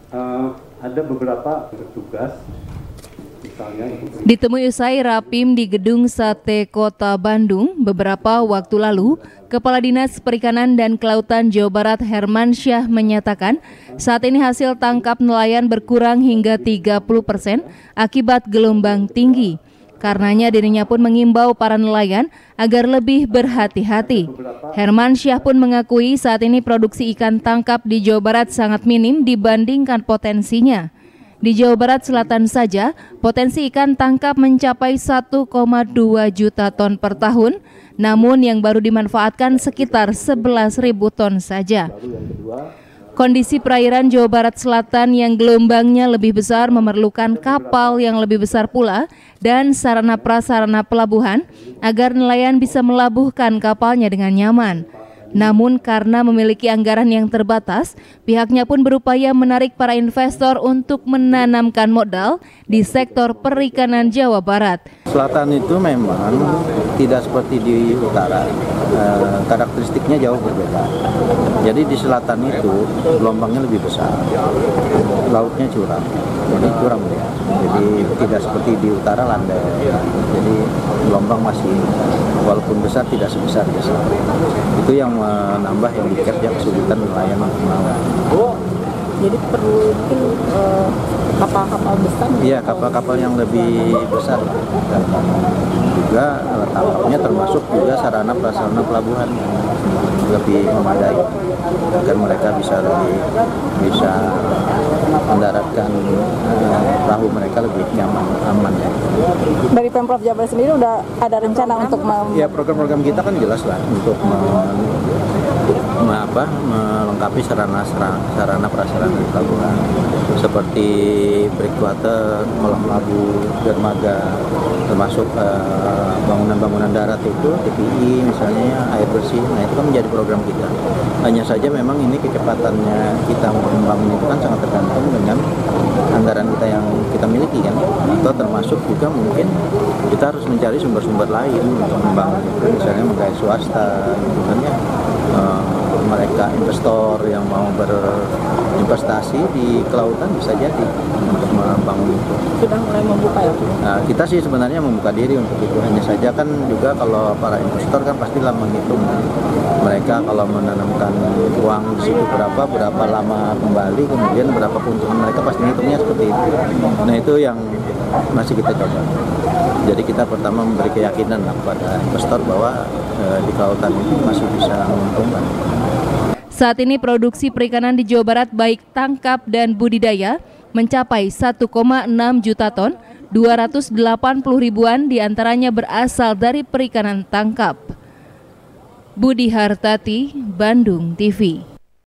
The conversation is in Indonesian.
Ada beberapa petugas, misalnya ditemui usai rapim di Gedung Sate Kota Bandung beberapa waktu lalu, Kepala Dinas Perikanan dan Kelautan Jawa Barat Hermansyah menyatakan saat ini hasil tangkap nelayan berkurang hingga 30% akibat gelombang tinggi. Karenanya dirinya pun mengimbau para nelayan agar lebih berhati-hati. Hermansyah pun mengakui saat ini produksi ikan tangkap di Jawa Barat sangat minim dibandingkan potensinya. Di Jawa Barat Selatan saja, potensi ikan tangkap mencapai 1,2 juta ton per tahun, namun yang baru dimanfaatkan sekitar 11.000 ton saja. Kondisi perairan Jawa Barat Selatan yang gelombangnya lebih besar memerlukan kapal yang lebih besar pula dan sarana prasarana pelabuhan agar nelayan bisa melabuhkan kapalnya dengan nyaman. Namun karena memiliki anggaran yang terbatas, pihaknya pun berupaya menarik para investor untuk menanamkan modal di sektor perikanan Jawa Barat. Selatan itu memang tidak seperti di utara, karakteristiknya jauh berbeda. Jadi di selatan itu gelombangnya lebih besar, lautnya curam, jadi curam ya. Jadi tidak seperti di utara landai. Jadi gelombang masih walaupun besar tidak sebesar di selatan. Itu yang menambah handicap yang kesulitan nelayan untuk melawan. Jadi perlu mungkin kapal-kapal besar? Iya, kapal-kapal yang lebih besar. Dan juga tangkapnya termasuk juga sarana prasarana pelabuhan yang lebih memadai agar mereka bisa mendaratkan perahu mereka lebih nyaman, aman ya. Dari Pemprov Jabar sendiri udah ada rencana untuk ya program-program kita kan jelas lah untuk melengkapi sarana prasarana di pelabuhan seperti breakwater, kolam labu, dermaga, termasuk bangunan-bangunan darat itu TPI misalnya, air bersih. Nah itu kan menjadi program kita. Hanya saja memang ini kecepatannya kita membangun itu kan sangat tergantung dengan anggaran kita yang kita miliki kan, atau termasuk juga mungkin kita harus mencari sumber-sumber lain untuk membangun itu, misalnya menggait swasta gitu kan ya. Mereka investor yang mau berinvestasi di kelautan bisa jadi untuk membangun itu. Sudah mulai membuka ya? Nah, kita sih sebenarnya membuka diri untuk itu. Hanya saja kan juga kalau para investor kan pastilah menghitung mereka kalau menanamkan uang di situ berapa lama kembali, kemudian berapa keuntungan mereka, pasti hitungnya seperti itu. Nah itu yang masih kita coba. Jadi kita pertama memberi keyakinan kepada investor bahwa di kelautan itu masih bisa menguntungkan. Saat ini produksi perikanan di Jawa Barat baik tangkap dan budidaya mencapai 1,6 juta ton, 280 ribuan diantaranya berasal dari perikanan tangkap. Budi Hartati, Bandung TV.